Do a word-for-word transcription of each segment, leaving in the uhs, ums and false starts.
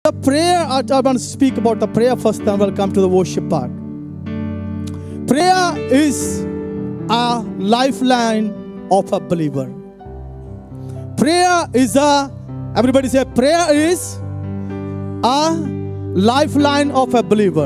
the prayer, I want to speak about the prayer first, then we'll come to the worship part. Prayer is a lifeline of a believer. Prayer is a, everybody say, prayer is a lifeline of a believer.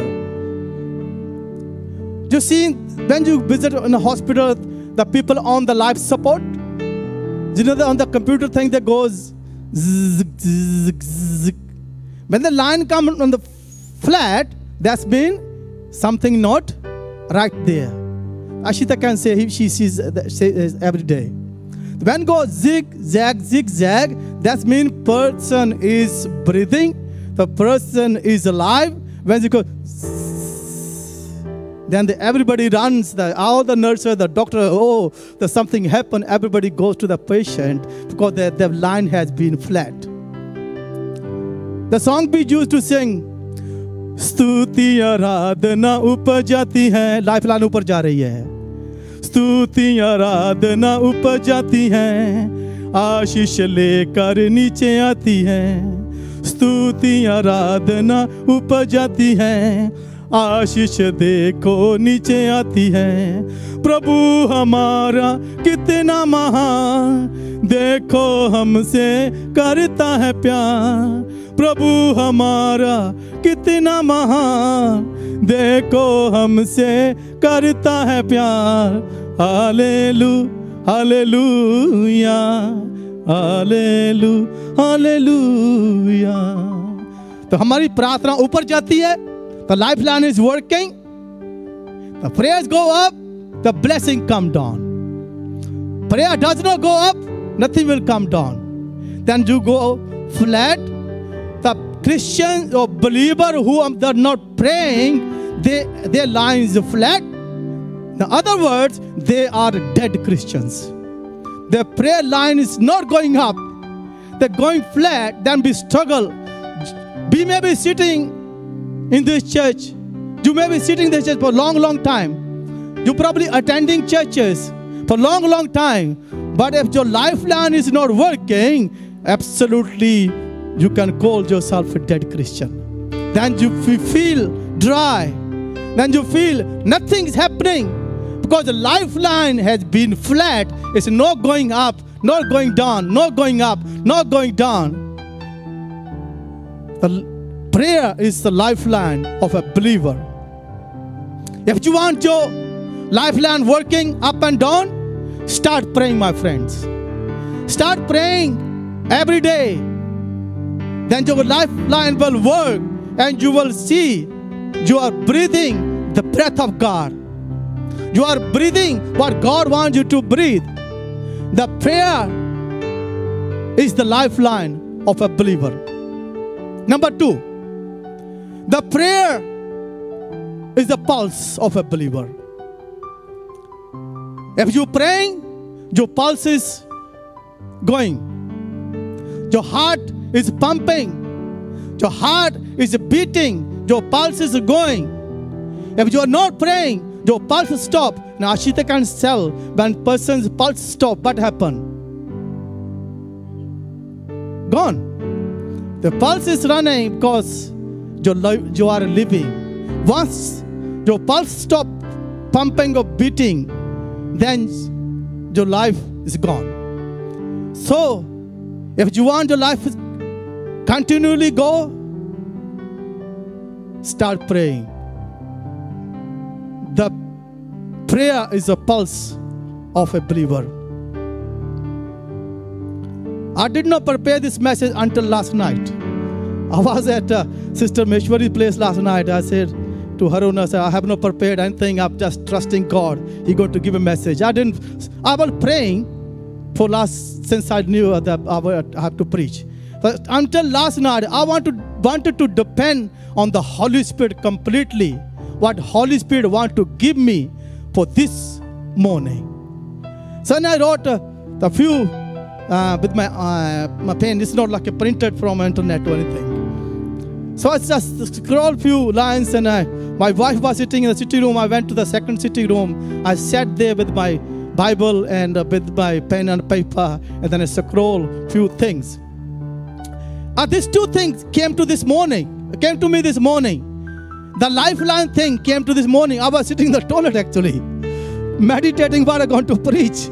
You see, when you visit in a hospital, the people on the life support, you know, on the computer thing that goes zzz, zzz, zzz. When the line comes on the flat, that's been something not right there. Ashita can say, he, she sees says every day. When goes zig, zag, zig, zag, that means person is breathing, the person is alive. When it goes, then the, everybody runs, the, all the nurses, the doctor, oh, there's something happened. Everybody goes to the patient because the, the line has been flat. The song we used to sing, स्तुति आराधना ऊपर जाती है, life line ऊपर जा रही है. स्तुति आराधना ऊपर जाती है, आशीष लेकर नीचे आती है. स्तुति आराधना ऊपर जाती है, आशीष देखो नीचे आती है. प्रभु हमारा कितना महान, देखो हमसे करता है प्यार. प्रभु हमारा कितना महान, देखो हमसे करता है प्यार. हालेलू हालेलुया हालेलू हालेलुया. तो हमारी प्रार्थना ऊपर जाती है. The lifeline is working. The prayers go up, the blessing come down. Prayer does not go up, nothing will come down. Then you go flat. The Christians or believer who are not praying, they, their line is flat. In other words, they are dead Christians. Their prayer line is not going up. They're going flat, then we struggle. We may be sitting in this church. You may be sitting in this church for a long, long time. You're probably attending churches for a long, long time. But if your lifeline is not working, absolutely you can call yourself a dead Christian. Then you feel dry. Then you feel nothing is happening because the lifeline has been flat. It's not going up, not going down, not going up, not going down. The prayer is the lifeline of a believer. If you want your lifeline working up and down, start praying, my friends. Start praying every day. Then your lifeline will work and you will see you are breathing the breath of God. You are breathing what God wants you to breathe. The prayer is the lifeline of a believer. Number two, the prayer is the pulse of a believer. If you're praying, your pulse is going. Your heart is pumping. Your heart is beating. Your pulse is going. If you are not praying, your pulse stop. Now Ashita can tell when person's pulse stop, what happened? Gone. The pulse is running because you are living. Once your pulse stop pumping or beating, then your life is gone. So, if you want your life to continually go, start praying. The prayer is a pulse of a believer. I did not prepare this message until last night. I was at uh, Sister Meshwari's place last night. I said to Harun, I said, I have not prepared anything. I'm just trusting God. He's going to give a message. I didn't. I was praying for last since I knew that I would have to preach. But until last night, I want to, wanted to depend on the Holy Spirit completely. What Holy Spirit want to give me for this morning. So then I wrote uh, a few uh, with my uh, my pen. It's not like a printed from internet or anything. So I just scrolled few lines, and I, my wife was sitting in the sitting room. I went to the second sitting room. I sat there with my Bible and uh, with my pen and paper, and then I scrolled few things. Uh, these two things came to this morning, came to me this morning. The lifeline thing came to this morning. I was sitting in the toilet actually, meditating what I'm going to preach.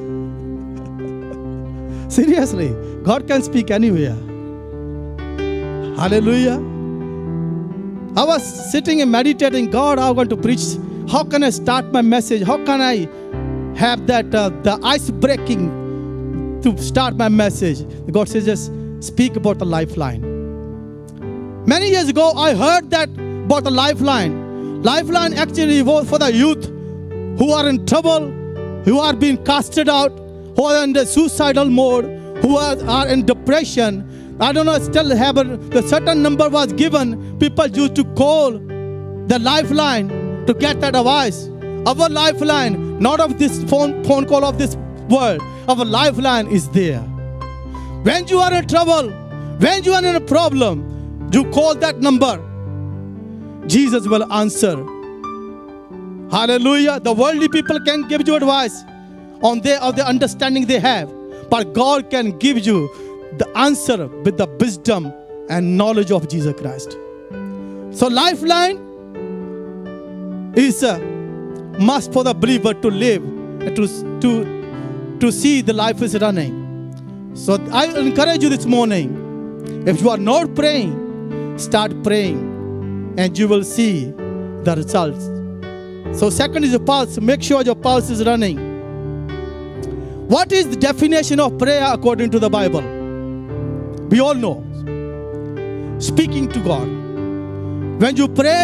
Seriously, God can speak anywhere. Hallelujah. I was sitting and meditating, God, I'm going to preach. How can I start my message? How can I have that, uh, the ice breaking to start my message? God says, just speak about the lifeline. Many years ago, I heard that about the lifeline. Lifeline actually was for the youth who are in trouble, who are being casted out, who are in the suicidal mode, who are, are in depression. I don't know, still have a, the certain number was given. People used to call the lifeline to get that advice. Our lifeline, not of this phone, phone call of this world. Our lifeline is there. When you are in trouble, when you are in a problem, you call that number. Jesus will answer. Hallelujah. The worldly people can give you advice on their, of the understanding they have. But God can give you the answer with the wisdom and knowledge of Jesus Christ. So lifeline is a must for the believer to live, to, to, to see the life is running. So I encourage you this morning, if you are not praying, start praying and you will see the results. So second is your pulse. Make sure your pulse is running. What is the definition of prayer according to the Bible? We all know. Speaking to God. When you pray,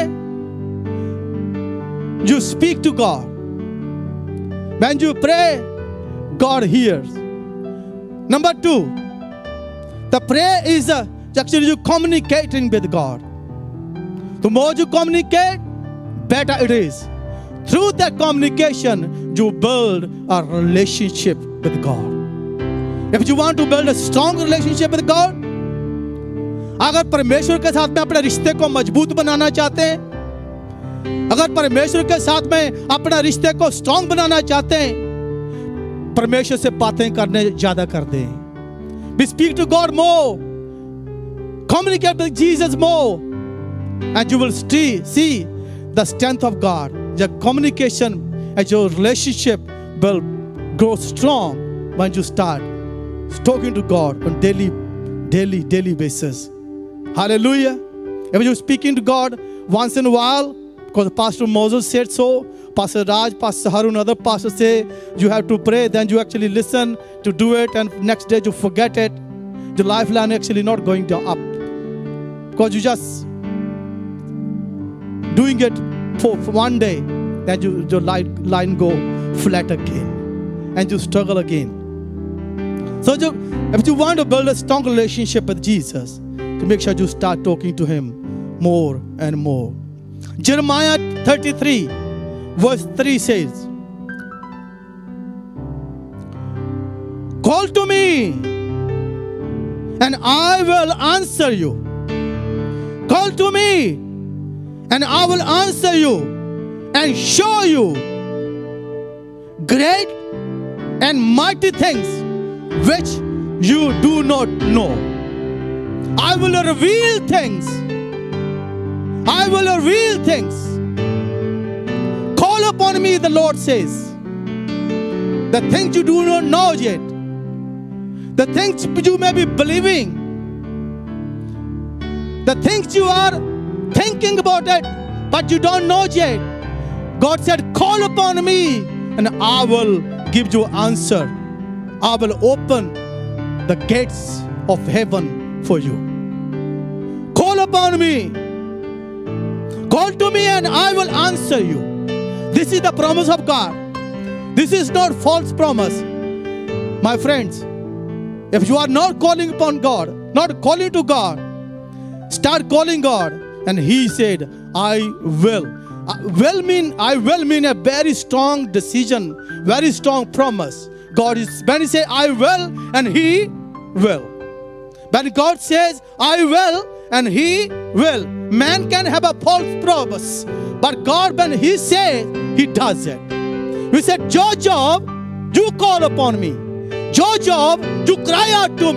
you speak to God. When you pray, God hears. Number two, the prayer is uh, actually you communicating with God. The more you communicate, better it is. Through that communication, you build a relationship with God. If you want to build a strong relationship with God, अगर परमेश्वर के साथ में अपने रिश्ते को मजबूत बनाना चाहते हैं, अगर परमेश्वर के साथ में अपने रिश्ते को स्ट्रांग बनाना चाहते हैं, परमेश्वर से बातें करने ज्यादा कर दें. We speak to God more, communicate with Jesus more, and you will see, see the strength of God. Your communication and your relationship will grow strong when you start talking to God on daily, daily, daily basis. Hallelujah. If you're speaking to God once in a while, because Pastor Moses said so, Pastor Raj, Pastor Harun, other pastors say you have to pray, then you actually listen to do it, and next day you forget it. The lifeline actually not going to up. Because you just doing it for, for one day, then you, your line, line go flat again, and you struggle again. So you, if you want to build a strong relationship with Jesus, to make sure you start talking to Him more and more. Jeremiah thirty-three, verse three says, call to me, and I will answer you. Call to me, and I will answer you, and show you great and mighty things which you do not know. I will reveal things. I will reveal things. Call upon me, the Lord says. The things you do not know yet. The things you may be believing. The things you are thinking about it, but you don't know yet. God said, call upon me, and I will give you answer. I will open the gates of heaven for you. Call upon me. Call to me and I will answer you. This is the promise of God. This is not false promise. My friends, if you are not calling upon God, not calling to God, start calling God. And He said, I will. Will mean, I will mean a very strong decision, very strong promise. God is, when He says, I will, and He will. When God says, I will, and He will. Man can have a false promise, but God, when He says, He does it. He said, your job, you call upon me. Your job, you cry out to me.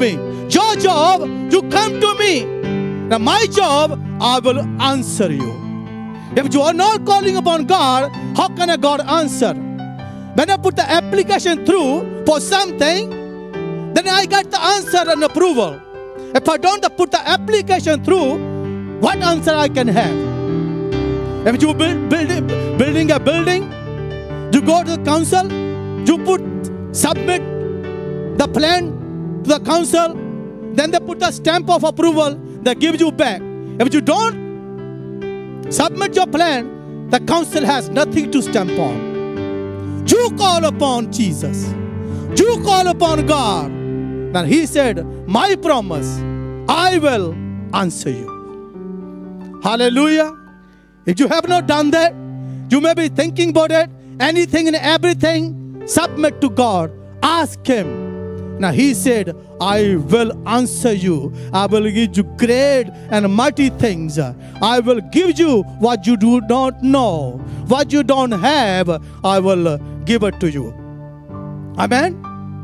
Your job, you come to me. Now my job, I will answer you. If you are not calling upon God, how can a God answer? When I put the application through for something, then I get the answer and approval. If I don't put the application through, what answer I can have? If you build, build building a building, you go to the council, you put submit the plan to the council, then they put the stamp of approval, they give you back. If you don't submit your plan, the council has nothing to stamp on. You call upon Jesus. You call upon God. Then he said, my promise, I will answer you. Hallelujah. If you have not done that, you may be thinking about it, anything and everything, submit to God. Ask him. Now he said, I will answer you. I will give you great and mighty things. I will give you what you do not know. What you don't have, I will give it to you. Amen.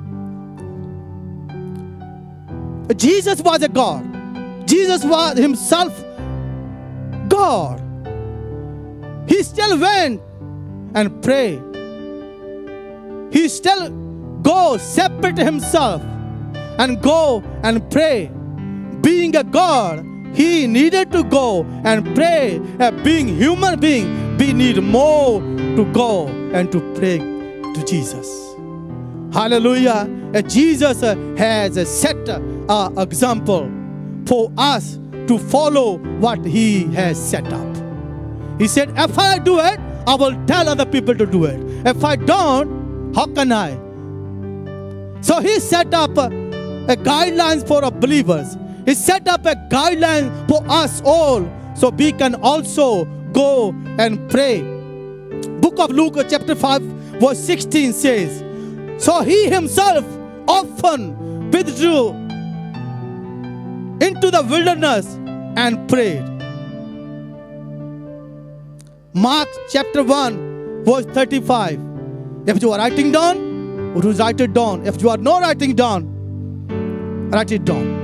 Jesus was a God. Jesus was himself God. He still went and prayed. He still go separate himself and go and pray. Being a God, he needed to go and pray. Uh, being human being, we need more to go and to pray to Jesus. Hallelujah. Uh, Jesus uh, has uh, set an uh, example for us to follow what he has set up. He said, if I do it, I will tell other people to do it. If I don't, how can I? So he set up uh, a guidelines for our believers. He set up a guideline for us all so we can also go and pray. Book of Luke chapter five verse sixteen says, so he himself often withdrew into the wilderness and prayed. Mark chapter one verse thirty-five. If you are writing down, write it down. If you are not writing down, write it down.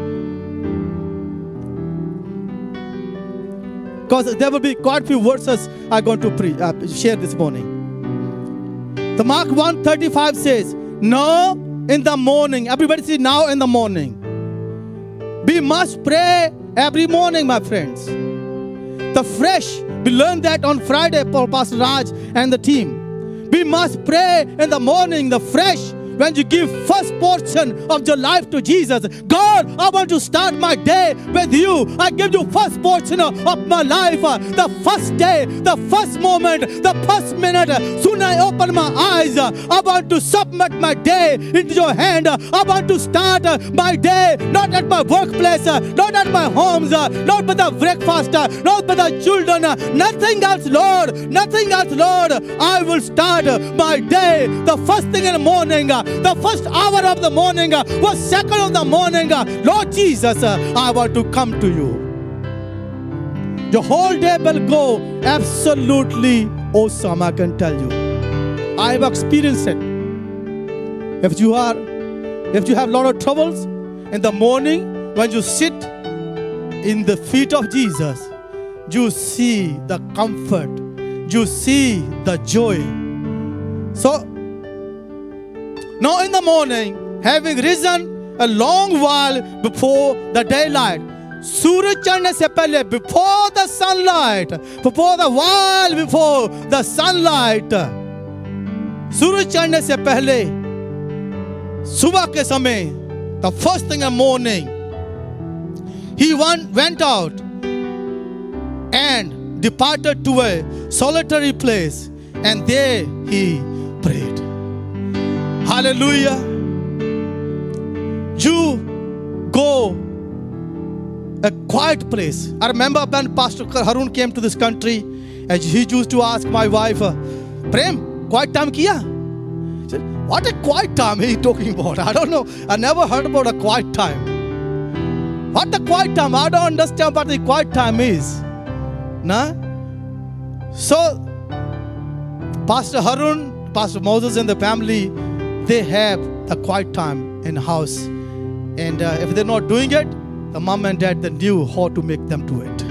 Because there will be quite a few verses I'm going to pre uh, share this morning. The Mark one thirty-five says, now in the morning, everybody say now in the morning. We must pray every morning, my friends. The fresh, we learned that on Friday for Pastor Raj and the team. We must pray in the morning, the fresh, when you give first portion of your life to Jesus. God, I want to start my day with you. I give you first portion of my life. The first day, the first moment, the first minute. Soon I open my eyes. I want to submit my day into your hand. I want to start my day not at my workplace, not at my homes, not with the breakfast, not with the children. Nothing else, Lord. Nothing else, Lord. I will start my day the first thing in the morning. The first hour of the morning, uh, was second of the morning. Uh, Lord Jesus, uh, I want to come to you. The whole day will go absolutely awesome, I can tell you. I have experienced it. If you are, if you have a lot of troubles, in the morning, when you sit in the feet of Jesus, you see the comfort, you see the joy. So, now in the morning, having risen a long while before the daylight, सूरज चढ़ने से पहले, before the sunlight, before the while before the sunlight, सूरज चढ़ने से पहले, सुबह के समय, the first thing in the morning, he went out and departed to a solitary place, and there he prayed. Hallelujah. You go a quiet place. I remember when Pastor Harun came to this country, and he used to ask my wife, Prem, quiet time kiya? She said, what a quiet time he talking about? I don't know. I never heard about a quiet time. What a quiet time? I don't understand what the quiet time is. Nah? So, Pastor Harun, Pastor Moses and the family, they have a quiet time in the house. And uh, if they're not doing it, the mom and dad, they knew how to make them do it.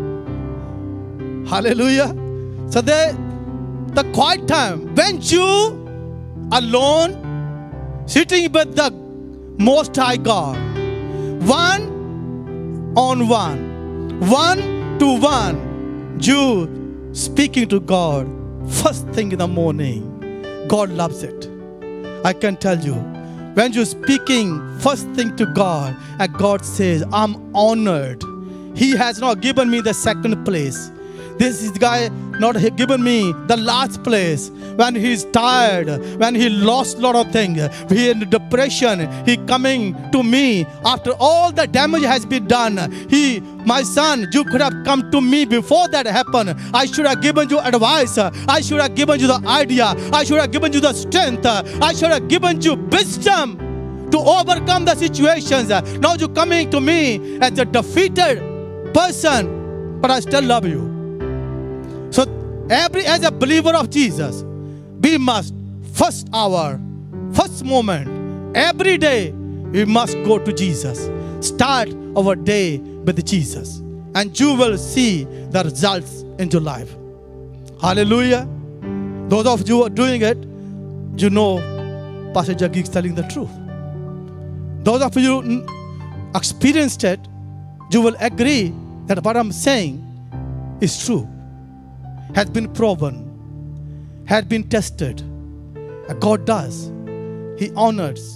Hallelujah. So they, the quiet time, when you alone, sitting with the Most High God, one on one, one to one, you speaking to God first thing in the morning. God loves it. I can tell you, when you're speaking first thing to God, and God says, I'm honored. He has not given me the second place. This is the guy not given me the last place. When he's tired, when he lost a lot of things, he in depression, he coming to me after all the damage has been done. He, my son, you could have come to me before that happened. I should have given you advice. I should have given you the idea. I should have given you the strength. I should have given you wisdom to overcome the situations. Now you're coming to me as a defeated person, but I still love you. So every, as a believer of Jesus, we must first hour, first moment, every day, we must go to Jesus. Start our day with Jesus, and you will see the results in your life. Hallelujah. Those of you who are doing it, you know Pastor Jaggie is telling the truth. Those of you who experienced it, you will agree that what I'm saying is true. Has been proven, has been tested. And God does. He honors.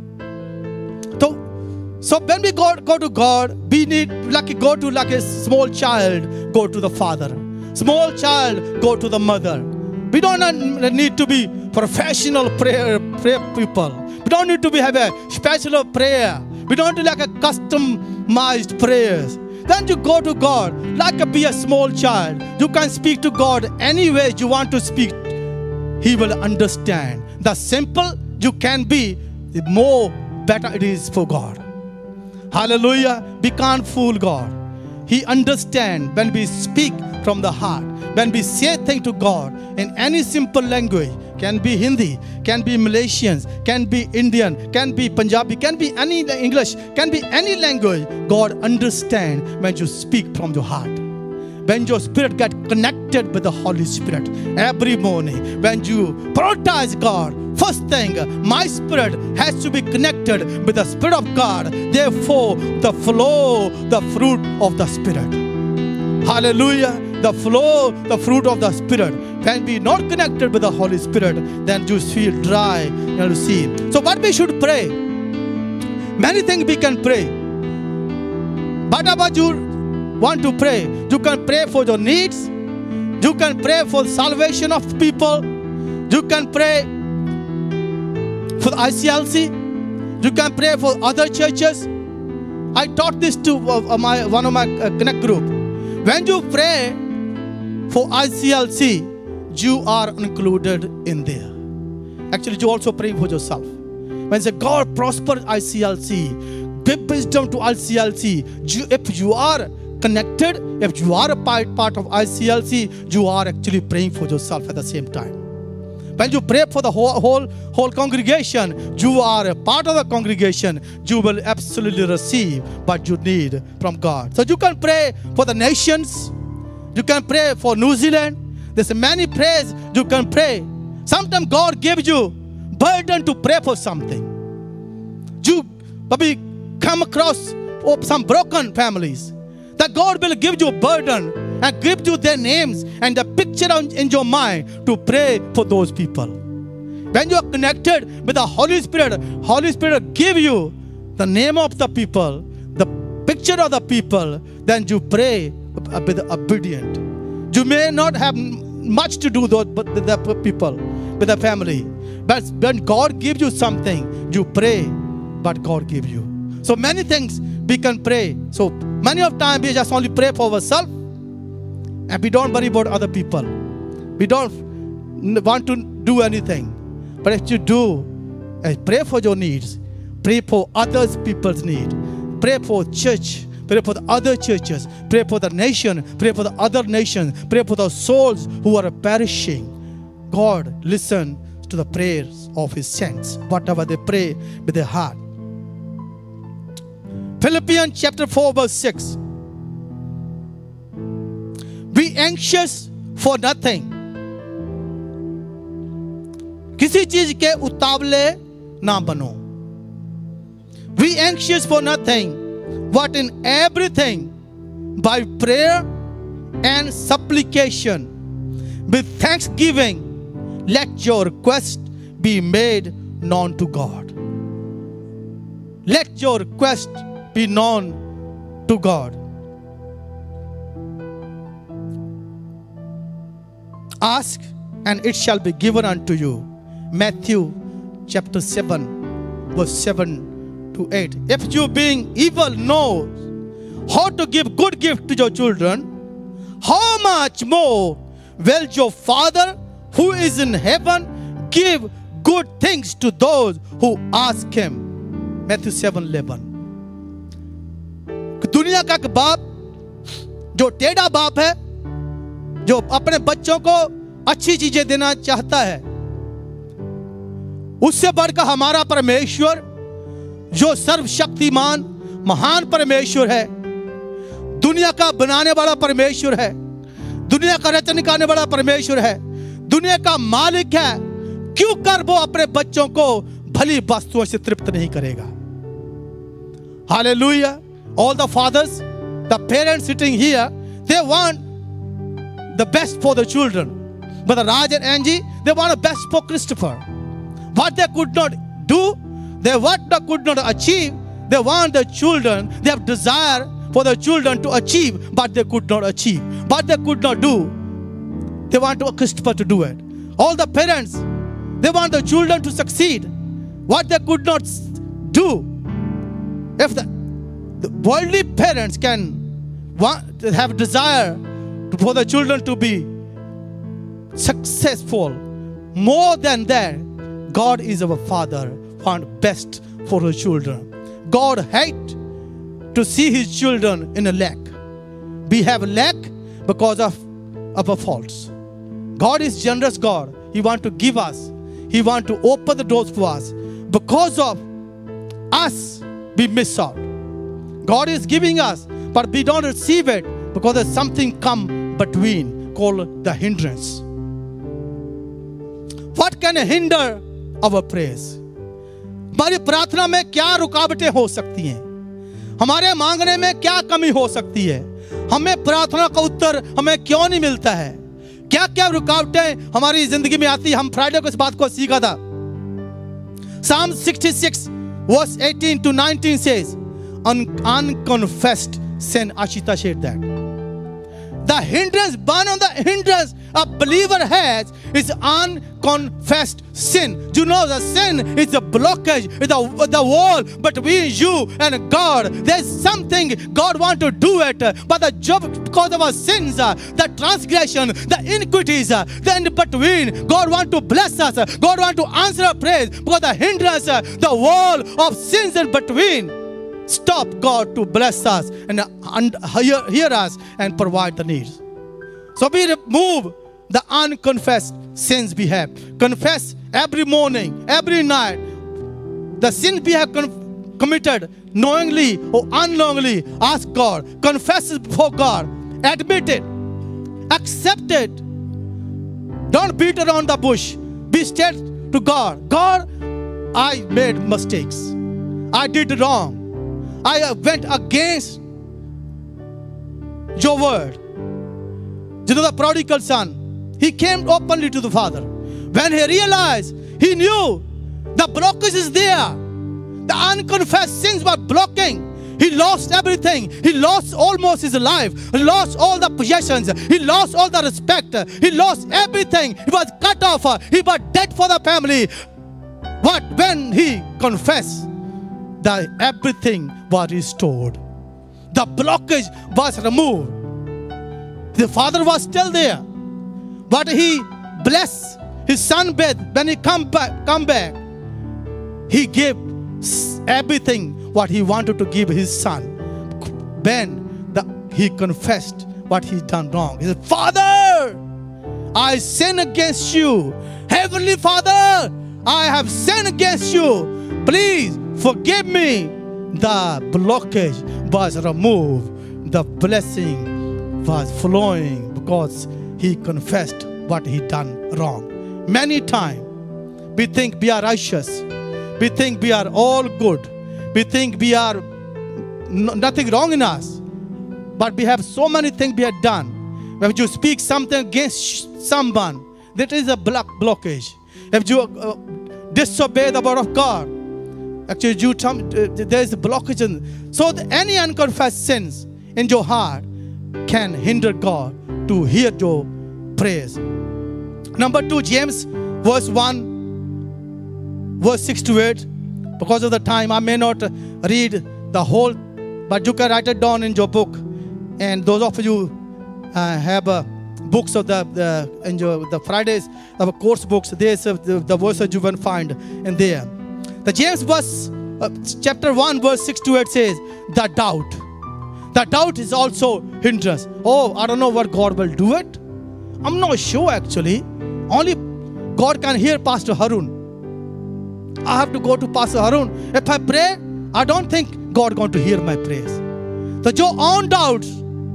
So, so when we go, go to God, we need like go to like a small child, go to the father. Small child, go to the mother. We don't need to be professional prayer, prayer people. We don't need to be have a special prayer. We don't need like a customized prayers. Then you go to God like a, be a small child. You can speak to God any way you want to speak. He will understand. The simple you can be, the more better it is for God. Hallelujah. We can't fool God. He understands when we speak from the heart. When we say things to God in any simple language, can be Hindi, can be Malaysians, can be Indian, can be Punjabi, can be any English, can be any language. God understands when you speak from your heart. When your spirit gets connected with the Holy Spirit every morning, when you prioritize God, first thing, my spirit has to be connected with the Spirit of God. Therefore, the flow, the fruit of the Spirit. Hallelujah. The flow, the fruit of the Spirit. When we not connected with the Holy Spirit, then you feel dry, you know, to see. So what we should pray? Many things we can pray. Whatever you want to pray, you can pray for your needs. You can pray for the salvation of people. You can pray for the I C L C. You can pray for other churches. I taught this to uh, my, one of my uh, Connect group. When you pray for I C L C, you are included in there. Actually, you also pray for yourself. When you say, God prosper I C L C, give wisdom to I C L C. You, if you are connected, if you are a part, part of I C L C, you are actually praying for yourself at the same time. When you pray for the whole, whole, whole congregation, you are a part of the congregation. You will absolutely receive what you need from God. So you can pray for the nations. You can pray for New Zealand. There's many prayers you can pray. Sometimes God gives you burden to pray for something. You maybe come across some broken families. That God will give you a burden and give you their names and the picture in your mind to pray for those people. When you are connected with the Holy Spirit, Holy Spirit give you the name of the people, the picture of the people, then you pray with obedient. You may not have much to do with the people, with the family, but when God gives you something, you pray what God gives you. So many things we can pray. So many of time we just only pray for ourselves and we don't worry about other people. We don't want to do anything. But if you do, pray for your needs. Pray for others people's need. Pray for church. Pray for the other churches. Pray for the nation. Pray for the other nations. Pray for the souls who are perishing. God listens to the prayers of His saints, whatever they pray with their heart. Philippians chapter four verse six. Be anxious for nothing. किसी चीज के उतावले ना बनो. Be anxious for nothing, but in everything by prayer and supplication with thanksgiving let your request be made known to God. Let your request be known to God. Ask and it shall be given unto you. Matthew chapter seven verse seven to eight. If you being evil know how to give good gift to your children, how much more will your Father who is in heaven give good things to those who ask him. Matthew seven eleven. दुनिया का एक बाप जो टेढ़ा बाप है, जो अपने बच्चों को अच्छी चीजें देना चाहता है, उससे बढ़कर हमारा परमेश्वर जो सर्वशक्तिमान महान परमेश्वर है, दुनिया का बनाने वाला परमेश्वर है, दुनिया का रचना करने वाला परमेश्वर है, दुनिया का मालिक है, क्यों कर वो अपने बच्चों को भली वस्तुओं से तृप्त नहीं करेगा? Hallelujah. All the fathers, the parents sitting here, they want the best for the children. But the Raj and Angie, they want the best for Christopher. What they could not do, they what they could not achieve, they want the children, they have desire for the children to achieve, but they could not achieve. What they could not do, they want to Christopher to do it. All the parents, they want the children to succeed. What they could not do. If the, the worldly parents can want, have desire to, for the children to be successful, more than that, God is our Father, want best for His children. God hates to see His children in a lack. We have lack because of our faults. God is generous God. He wants to give us. He wants to open the doors for us. Because of us, we miss out. God is giving us, but we don't receive it because there's something come between called the hindrance. What can hinder our praise? हमारी प्रार्थना में क्या रुकावटें हो सकती हैं? हमारे मांगने में क्या कमी हो सकती है? हमें प्रार्थना का उत्तर हमें क्यों नहीं मिलता है? क्या क्या रुकावटें हमारी जिंदगी में आती है? हम फ्राइडे को इस बात को सीखा था. Psalm sixty-six verse eighteen to nineteen says, Un unconfessed sin. Ashita shared that. The hindrance, one of the hindrance a believer has is unconfessed sin. Do you know the sin is the blockage, is the, the wall between you and God. There's something God wants to do it, but the job because of our sins, the transgression, the iniquities, the in between, God wants to bless us. God wants to answer our praise because the hindrance, the wall of sins in between, stop God to bless us and, and hear, hear us and provide the needs. So we remove the unconfessed sins we have. Confess every morning, every night. The sins we have committed knowingly or unknowingly, ask God. Confess it before God. Admit it. Accept it. Don't beat around the bush. Be straight to God. God, I made mistakes. I did wrong. I went against your word. You know the prodigal son, he came openly to the father. When he realized, he knew the blockage is there. The unconfessed sins were blocking. He lost everything. He lost almost his life. He lost all the possessions. He lost all the respect. He lost everything. He was cut off. He was dead for the family. But when he confessed, that everything was restored. The blockage was removed. The father was still there, but he blessed his son when he come back. Come back, he gave everything what he wanted to give his son. When the, he confessed what he done wrong, he said, "Father, I sin against you. Heavenly Father, I have sinned against you. Please forgive me. the blockage was removed. The blessing was flowing because he confessed what he done wrong. Many times we think we are righteous. We think we are all good. We think we are no, nothing wrong in us. But we have so many things we have done. When you speak something against someone, that is a block blockage. If you uh, disobey the word of God, actually you, uh, there is a blockage. In, so that any unconfessed sins in your heart can hinder God to hear your praise. Number two, James verse one, verse six to eight. Because of the time, I may not read the whole, but you can write it down in your book. And those of you uh, have uh, books of the, the, in your, the Fridays, the course books, there's uh, the, the verses you will find in there. The James verse, uh, chapter one, verse six to eight says, the doubt. The doubt is also hindrance. Oh, I don't know what God will do it. I'm not sure actually. Only God can hear Pastor Harun. I have to go to Pastor Harun. If I pray, I don't think God going to hear my praise. So जो own doubts,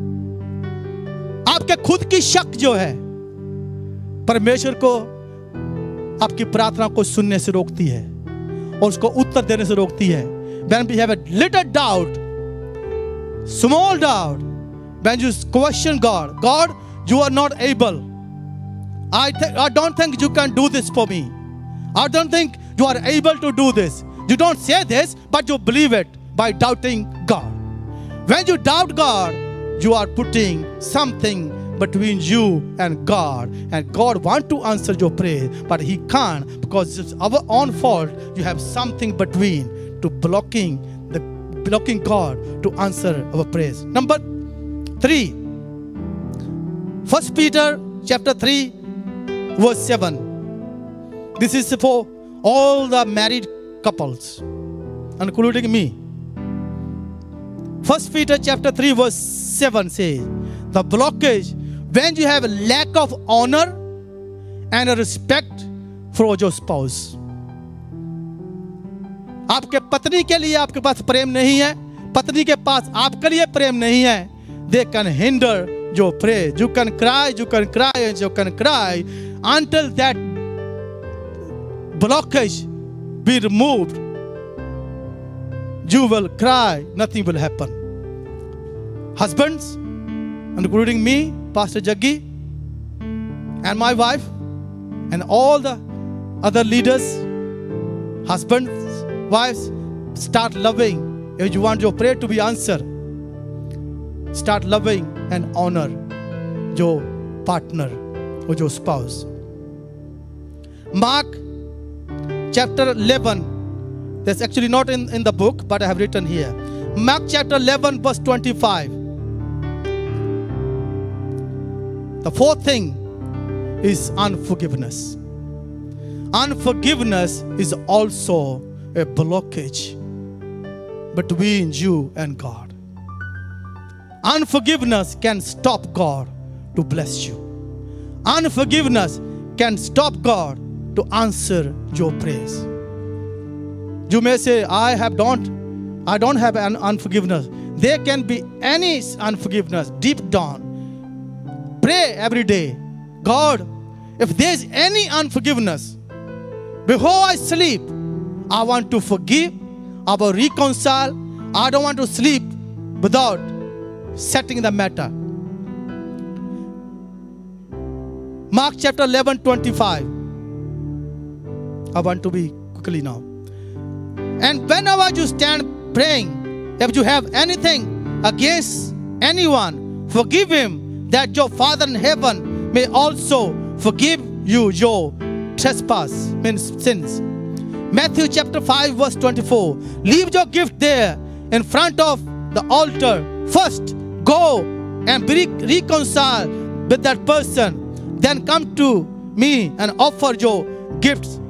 आपके खुद की शक जो है, परमेश्वर को आपकी प्रार्थना को सुनने से रोकती है और उसको उत्तर देने से रोकती है. When we have a little doubt, small doubt, when you question God, God, you are not able. I, I don't think you can do this for me. I don't think you are able to do this. You don't say this, but you believe it by doubting God. When you doubt God, you are putting something between you and God. And God wants to answer your prayer, but He can't because it's our own fault. You have something between to blocking the blocking God to answer our prayers. Number three, First Peter chapter three, verse seven. This is for all the married couples, including me. First Peter chapter three, verse seven says, the blockage when you have a lack of honor and a respect for your spouse. आपके पत्नी के लिए आपके पास प्रेम नहीं है, पत्नी के पास आपके लिए प्रेम नहीं है. They can hinder your prayer. You can cry, you can cry, and you can cry until that blockage be removed. You will cry, nothing will happen. Husbands, including me, Pastor Jaggie, and my wife, and all the other leaders, husbands, wives, start loving. If you want your prayer to be answered, start loving and honor your partner or your spouse. Mark chapter eleven, that's actually not in, in the book, but I have written here. Mark chapter eleven, verse twenty-five. The fourth thing is unforgiveness. Unforgiveness is also a blockage between you and God. Unforgiveness can stop God to bless you. Unforgiveness can stop God to answer your praise. You may say, I have don't, I don't have an unforgiveness. There can be any unforgiveness deep down. Pray every day. God, if there is any unforgiveness, before I sleep, I want to forgive, I will reconcile. I don't want to sleep without settling the matter. Mark chapter eleven, twenty-five. I want to be quickly now. And whenever you stand praying, if you have anything against anyone, forgive him, that your Father in heaven may also forgive you your trespass, means sins. Matthew chapter five, verse twenty-four. Leave your gift there in front of the altar. First, go and be reconciled with that person. Then come to me and offer your gifts.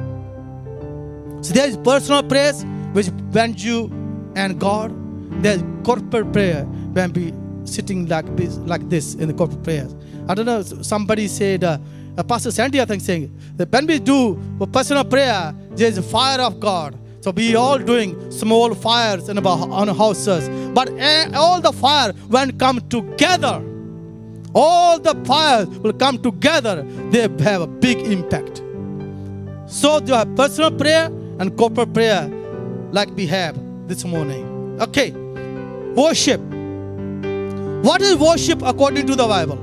So there is personal prayers which bend you and God. There is corporate prayer when we sitting like this, like this in the corporate prayers. I don't know, somebody said, uh, uh, Pastor Sandy, I think, saying that when we do personal prayer, there is a fire of God. So we all doing small fires in our on houses, but all the fire when come together, all the fires will come together. They have a big impact. So you have personal prayer and corporate prayer, like we have this morning. Okay, worship. What is worship according to the Bible?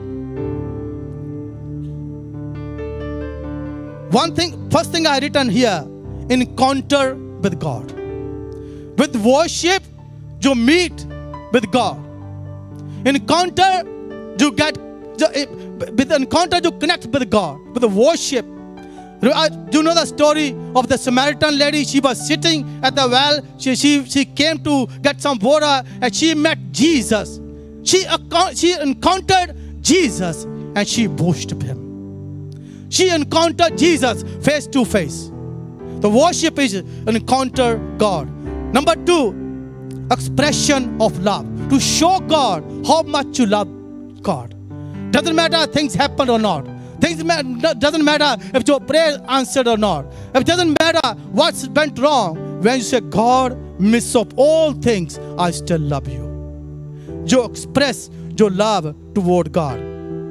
One thing, first thing I written here, encounter with God. With worship, you meet with God. Encounter, you get, with encounter, you connect with God. With the worship. Do you know the story of the Samaritan lady? She was sitting at the well. She, she, she came to get some water and she met Jesus. She, she encountered Jesus and she worshiped him. She encountered Jesus face to face. The worship is an encounter God. Number two, expression of love. To show God how much you love God. Doesn't matter if things happen or not. Things doesn't matter if your prayer answered or not. It doesn't matter what went wrong. When you say, God, midst of all things, I still love you. You express your love toward God.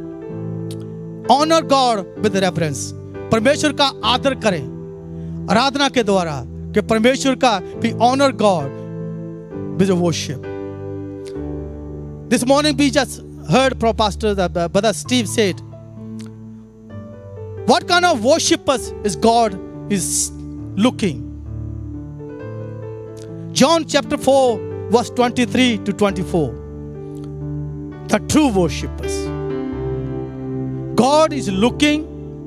Honor God with reverence. परमेश्वर का आदर करें आराधना के द्वारा कि परमेश्वर का we honor God with worship. This morning we just heard from Pastor uh, Brother Steve said, what kind of worshippers is God is looking? John chapter four verse twenty-three to twenty-four. The true worshippers. God is looking,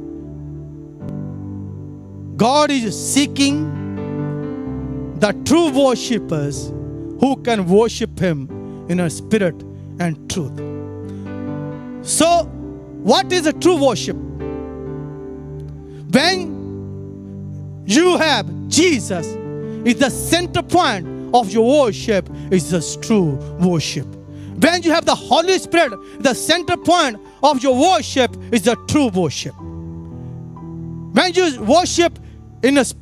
God is seeking the true worshippers who can worship him in a spirit and truth. So, what is a true worship? When you have Jesus is the center point of your worship, is the true worship. When you have the Holy Spirit, the center point of your worship is the true worship. When you worship in a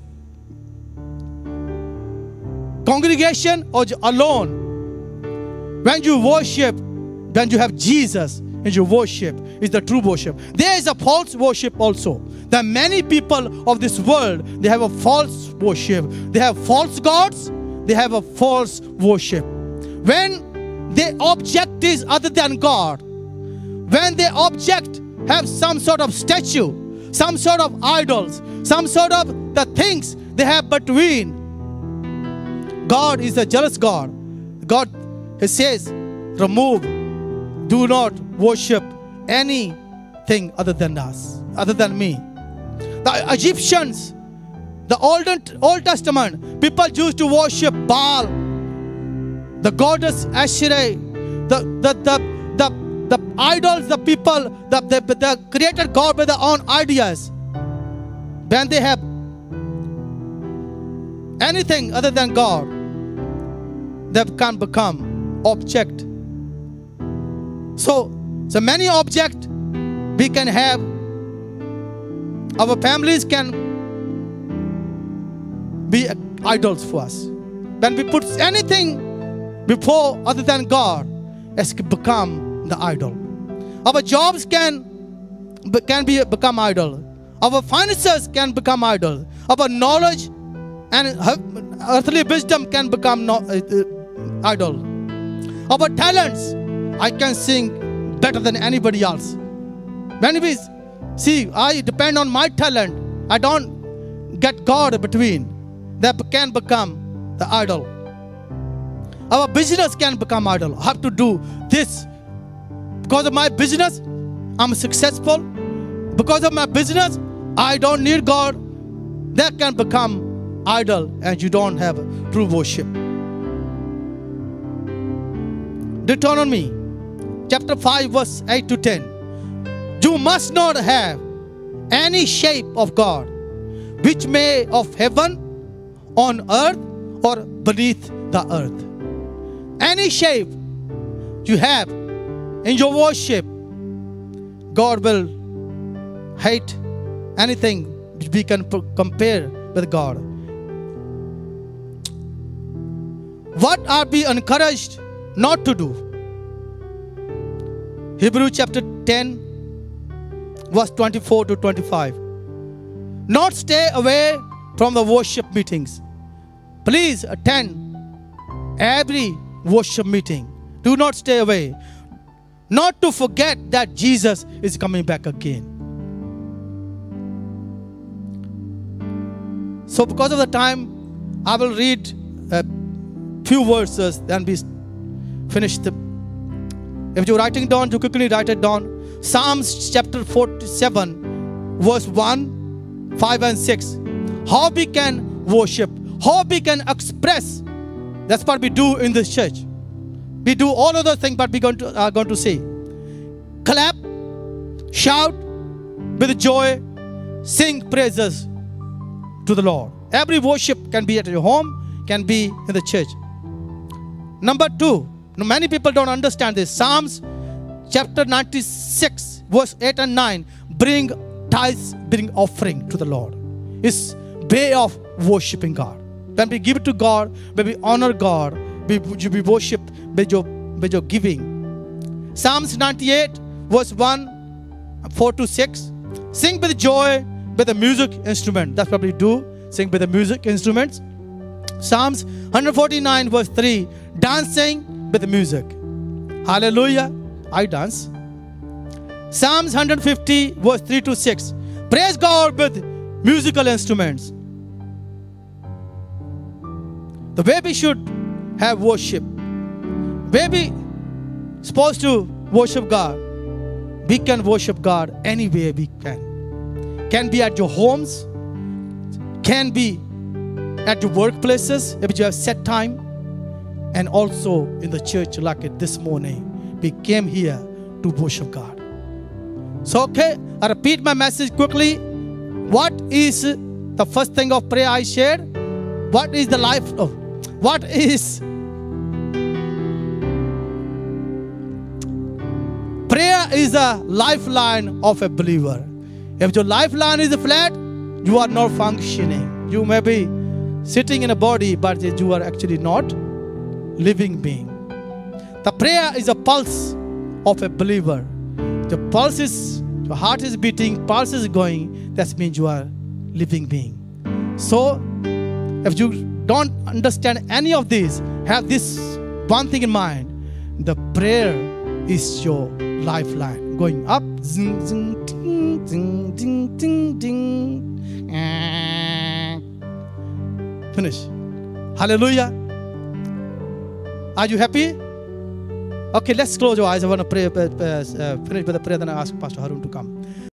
congregation or alone, when you worship, when you have Jesus in your worship, is the true worship. There is a false worship also. There are many people of this world, they have a false worship. They have false gods, they have a false worship. When their object is other than God, when their object have some sort of statue, some sort of idols, some sort of the things they have between. God is a jealous God. God, he says, remove, do not worship anything other than us, other than me. The Egyptians, the Old, Old Testament, people used to worship Baal, the goddess Asherah, the, the, the, the, the idols, the people, the, the, the created God with their own ideas. When they have anything other than God, they can become object. So, so many objects we can have. Our families can be idols for us. When we put anything before other than God, it can become the idol. Our jobs can, can be, become idol. Our finances can become idol. Our knowledge and earthly wisdom can become no, uh, idol. Our talents, I can sing better than anybody else. When we see, I depend on my talent, I don't get God between. That can become the idol. Our business can become idol. I have to do this. Because of my business, I'm successful. Because of my business, I don't need God. That can become idol and you don't have true worship. Deuteronomy chapter five verse eight to ten. You must not have any shape of God, which may of heaven, on earth, or beneath the earth. Any shape you have in your worship, God will hate anything which we can compare with God. What are we encouraged not to do? Hebrews chapter ten, verse twenty-four to twenty-five. Not stay away from the worship meetings. Please attend every worship meeting. Do not stay away. Not to forget that Jesus is coming back again. So because of the time, I will read a few verses, then we finish the. If you're writing down, you quickly write it down. Psalms chapter forty-seven, verse one, five and six. How we can worship, how we can express. That's what we do in this church. We do all of those things, but we're going to, are going to say. Clap, shout with joy, sing praises to the Lord. Every worship can be at your home, can be in the church. Number two, many people don't understand this. Psalms chapter ninety-six, verse eight and nine. Bring tithes, bring offering to the Lord. It's way of worshiping God. When we give it to God, when we honor God, we, we worship by your, by your giving. Psalms ninety-eight, verse one, four to six. Sing with joy with the music instrument. That's what we do. Sing with the music instruments. Psalms one forty-nine, verse three. Dancing with the music. Hallelujah. I dance. Psalms one fifty, verse three to six. Praise God with musical instruments. The way we should have worship, where we supposed to worship God, we can worship God anywhere we can. Can be at your homes, can be at your workplaces if you have set time, and also in the church like it this morning. We came here to worship God. So okay, I repeat my message quickly. What is the first thing of prayer I shared? What is the life of, what is prayer is a lifeline of a believer. If your lifeline is flat, you are not functioning. You may be sitting in a body, but you are actually not living being. The prayer is a pulse of a believer. The pulse is, your heart is beating, pulse is going. That means you are living being. So, if you don't understand any of this, have this one thing in mind. The prayer is your lifeline. Going up, zing, zing, ding, ding, ding, ding, ding. Finish. Hallelujah. Are you happy? Okay, let's close your eyes. I want to pray, uh, uh, finish with a prayer, then I ask Pastor Harun to come.